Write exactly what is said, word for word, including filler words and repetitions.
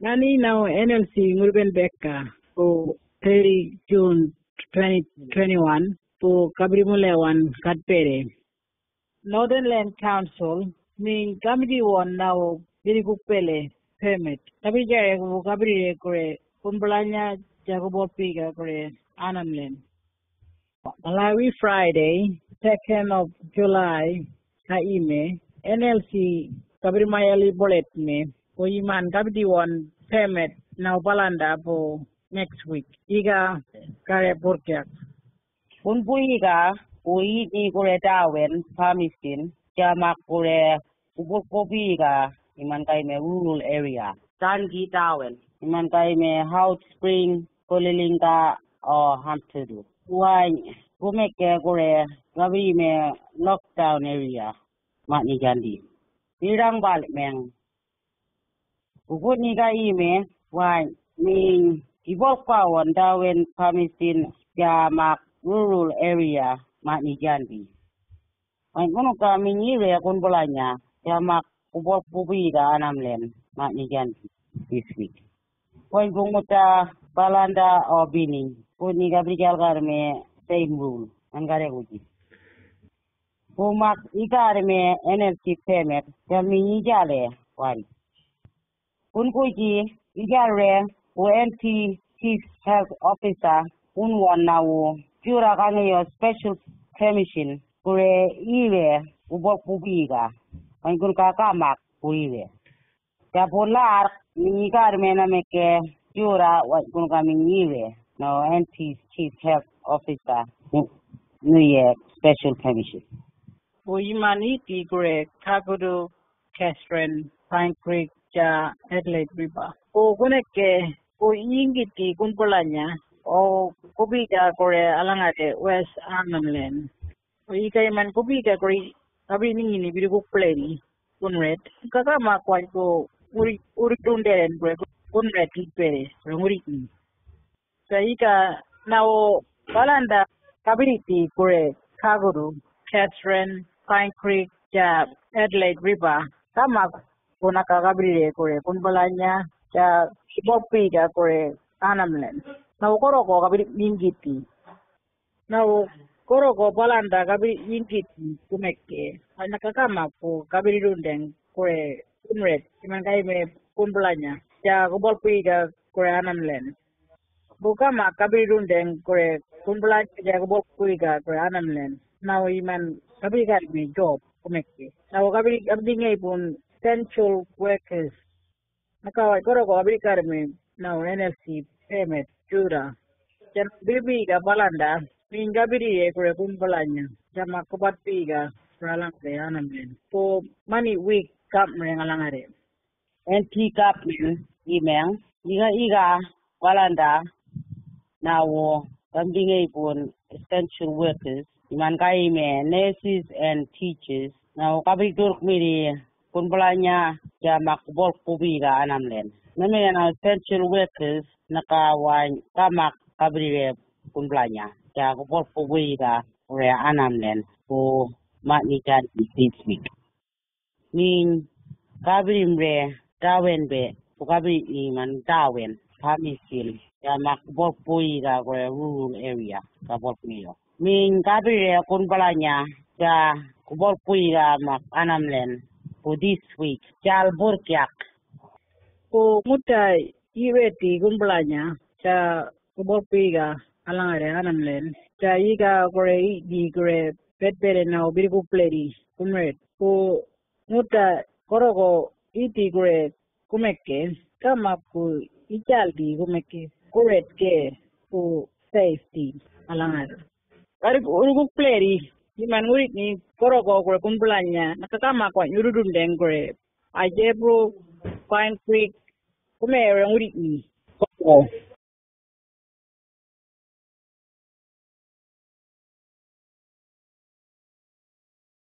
Nani now N L C Ngurben Becca for thirty June twenty twenty-one for Kabrimulewan Katpere. Northern Land Council mean Committee one now Dirigupele permit. Kabija Kabri Kore Pumbulanya Jacobo Piga Kore Anamlen. Malawi Friday, second of July, Kaime, N L C Kabrimayali Bullet me, Oyiman Kabdi one permit now Balanda for next week. Iga Kare Burkak. Unpuiga, Ui Igore Dawen, Pamiskin, Jamak Kure, Ubukobiga, Imankaime rural area. Tangi Dawen, Imankaime Hot Spring, Kolilinga, or Hampton. Why, Gumeke Gore, Gavime lockdown area, Matni Gandhi. Irang Balikmeng. Uguniga ime, why, mean, Ivoka one Dawen, Pamiskin, Jamak rural area, Matni Gandhi. Ang kuno ka minire kung bolanya, Jamak Ubok Bubiga Anamlen, Matni Gandhi, this week. When Gumuta, Balanda or Bini. Kuni Gabriel Garme, same rule, and Gareguji. Pumak Igarme, N L C permit, Jamini Jale, one. Unkuji, Igare, O N T Chief Health Officer, Unwan now, Pura Ganeo Special Permission, Kure Iwe, Ubok Bubiga, and Gurkakamak, Uriwe. Tapolar, Nigarme Nameke, Pura, what Gurkamin Iwe. No, N T's Chief Health Officer, New Year Special Commission. Oyimani Tigre, Kagudu, Castren, Pine Creek, Ja, Adelaide River. O Guneke, O Yingiti, Gunpolanya, O Kubiga Gore, Alangate, West Arnhem. O Ikaiman Kubiga Gri, Abini, Bibu Play, Gunred, Kakama Quanko, Uritunde and Gunred Pere, Rumuritin. Saika now Balanda Kabiriti Kure Kaguru, Catherine, Pine Creek, Ja, Adelaide River, Tamak Punaka Gabri Kure, Punbalanya, Ja, Bopiga Kure, Anamlen. Now Koroko Gabri Ingiti. Now Koroko Balanda Gabri Ingiti Kumeke, Anakakama for Gabirundeng Kure, Unred, Imangaime Punbalanya, Ja, Bopiga Kure Anamlen. Bukama Kabirundeng Kore Kumbla Jagobok Puiga Kore Anamlen. Now Iman Kabiga me job Kumeki. Now Kabri Abdingapun essential workers. Nakawa Goroko Abikarme now N L C payment Jura. Jan Bibi Balanda Pingabiri Kore Kumbalanya. Jamakobat Piga Ralang Anamlen. For money week Kapmering Alangare. N T Kapman email Iga Iga Balanda. Now, something upon essential workers, Mankaime, nurses and teachers. Now, Kabitur Miri, Kumbulanya, Yamakbol Kubiga, Anamlen. Name essential workers, Nakawan, Kamak, Kabri, Kumbulanya, Yakbol Kubiga, or Anamlen, for Matnikan this week. Mean Kabrimre, Dawenbe, Kabri Iman, Dawen, Pamisil. Yamak Bopuiga or a rural area, Kabok Milo. Mean Gabriel Kunbalanya, Ja Kubopuiga Mak Anamlen for this week, Jal Burkiak. O Muta Iweti Gumbalanya, Ja Kubopiga, Alangare Anamlen, Ja Iga Gore di Gre, Bedbere now Bigu Plady, Kumred, O Muta Korogo Iti Gre, Kumeke, Kamaku, Ijaldi Kumeke. Correct care for safety. Alangar. Ari urugu pleri. Iman urik ni koroko kore kumpulanya. Nakakama kwa yurudun dengkore. Ajebro, Pine Creek. Kume orang urik ni. Koko.